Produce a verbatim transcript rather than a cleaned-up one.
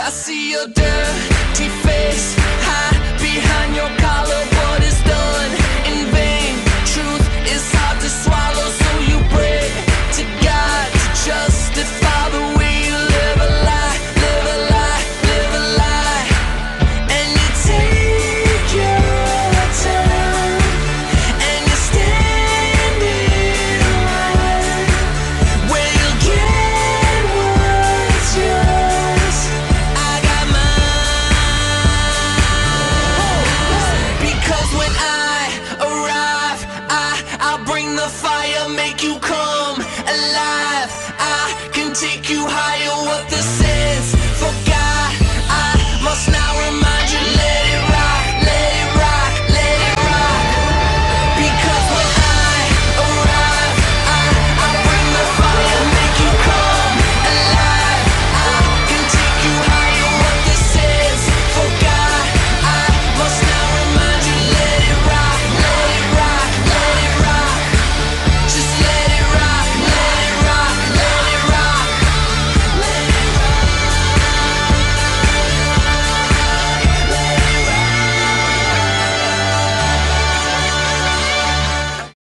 I see your dirty face, hide behind your collar. What is done in vain? Truth is hard to swallow, so you pray to God to justify the way you live a lie, live a lie, live a lie. And you take your time, and you stand in line where you get what's yours. I got mine. Because when I arrive, I, I'll bring the fire, make you come alive. I can take you higher, what this is. Forgot, I must now remind you.